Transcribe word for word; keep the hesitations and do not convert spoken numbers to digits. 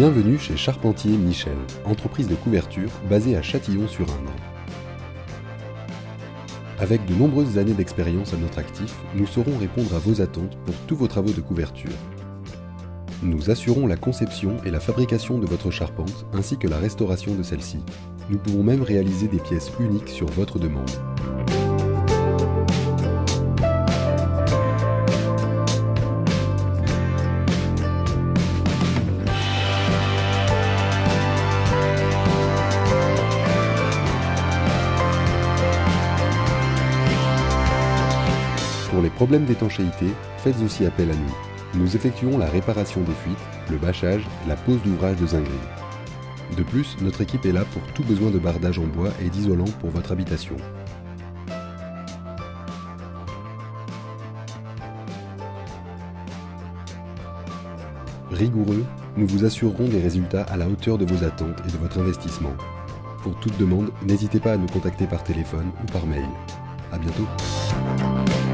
Bienvenue chez Charpentier Michel, entreprise de couverture basée à Châtillon-sur-Indre. Avec de nombreuses années d'expérience à notre actif, nous saurons répondre à vos attentes pour tous vos travaux de couverture. Nous assurons la conception et la fabrication de votre charpente ainsi que la restauration de celle-ci. Nous pouvons même réaliser des pièces uniques sur votre demande. Pour les problèmes d'étanchéité, faites aussi appel à nous. Nous effectuons la réparation des fuites, le bâchage et la pose d'ouvrages de zinguerie. De plus, notre équipe est là pour tout besoin de bardage en bois et d'isolant pour votre habitation. Rigoureux, nous vous assurerons des résultats à la hauteur de vos attentes et de votre investissement. Pour toute demande, n'hésitez pas à nous contacter par téléphone ou par mail. À bientôt.